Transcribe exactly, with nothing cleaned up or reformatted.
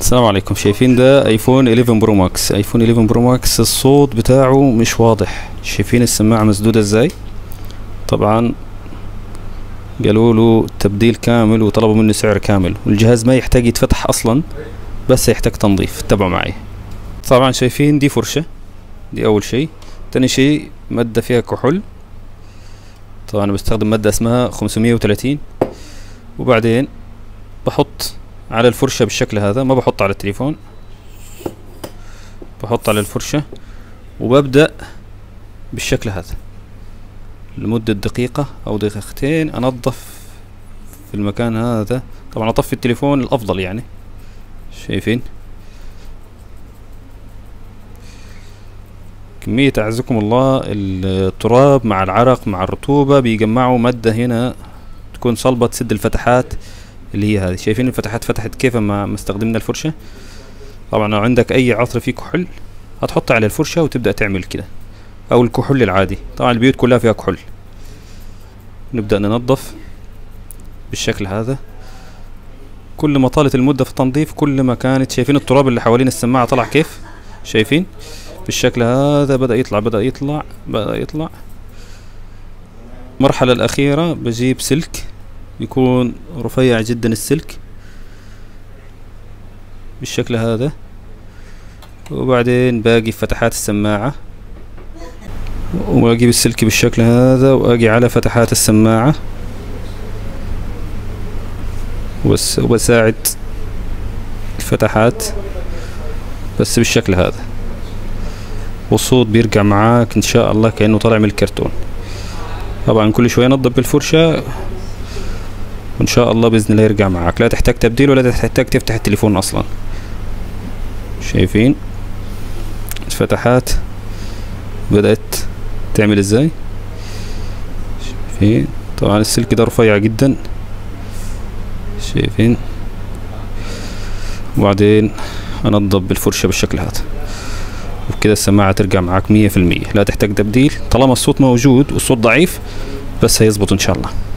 السلام عليكم. شايفين ده ايفون إحدى عشر برو ماكس. ايفون إحدى عشر برو ماكس الصوت بتاعه مش واضح. شايفين السماعة مسدودة ازاي؟ طبعا قالوا له تبديل كامل وطلبوا منه سعر كامل، والجهاز ما يحتاج يتفتح اصلا، بس يحتاج تنظيف. تابعوا معي. طبعا شايفين دي فرشة، دي اول شيء. تاني شيء مادة فيها كحول، طبعا انا بستخدم مادة اسمها خمسمية وثلاثين. وبعدين بحط على الفرشة بالشكل هذا، ما بحط على التليفون، بحط على الفرشة وببدأ بالشكل هذا لمدة دقيقة او دقيقتين انظف في المكان هذا. طبعا اطفي التليفون الافضل يعني. شايفين كمية اعزكم الله التراب مع العرق مع الرطوبة بيجمعوا مادة هنا تكون صلبة تسد الفتحات اللي هي هذه. شايفين الفتحات فتحت كيف ما استخدمنا الفرشة. طبعا لو عندك اي عطر فيه كحول هتحطه على الفرشة وتبدأ تعمل كده، او الكحول العادي. طبعا البيوت كلها فيها كحول. نبدأ ننظف بالشكل هذا. كل ما طالت المدة في التنظيف كل ما كانت، شايفين التراب اللي حوالين السماعة طلع كيف؟ شايفين بالشكل هذا بدأ يطلع بدأ يطلع بدأ يطلع. المرحلة الأخيرة بجيب سلك يكون رفيع جدا، السلك بالشكل هذا، وبعدين باقي فتحات السماعة واجيب السلك بالشكل هذا واجي على فتحات السماعة وبس، وبساعد الفتحات بس بالشكل هذا، والصوت بيرجع معاك ان شاء الله كأنه طالع من الكرتون. طبعا كل شوية نضف بالفرشة وان شاء الله باذن الله يرجع معاك. لا تحتاج تبديل ولا تحتاج تفتح التليفون اصلا. شايفين الفتحات بدأت تعمل ازاي؟ شايفين طبعا السلك ده رفيع جدا. شايفين وبعدين انضف بالفرشة بالشكل هذا، وبكده السماعة ترجع معاك مية في المية. لا تحتاج تبديل طالما الصوت موجود والصوت ضعيف، بس هيظبط ان شاء الله.